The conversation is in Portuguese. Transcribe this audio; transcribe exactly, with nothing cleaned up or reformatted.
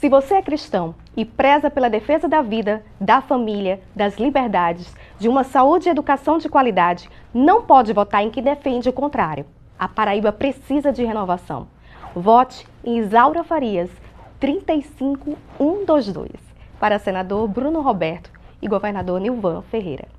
Se você é cristão e preza pela defesa da vida, da família, das liberdades, de uma saúde e educação de qualidade, não pode votar em quem defende o contrário. A Paraíba precisa de renovação. Vote em Isaura Farias, trinta e cinco mil cento e vinte e dois, para senador Bruno Roberto e governador Nilvan Ferreira.